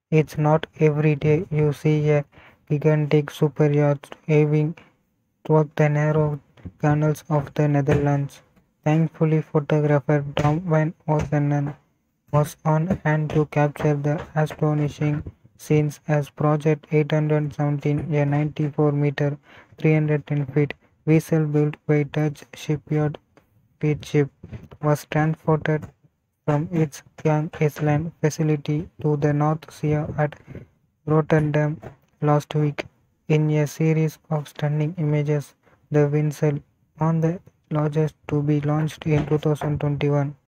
It's not every day you see a gigantic superyacht heaving through the narrow canals of the Netherlands. Thankfully, photographer Tom van Oosenen was on hand to capture the astonishing scenes as Project 817, a 94-meter, 310 feet vessel built by Dutch shipyard ship, was transported from its young Island facility to the North Sea at Rotterdam last week. In a series of stunning images, the vessel on the largest to be launched in 2021.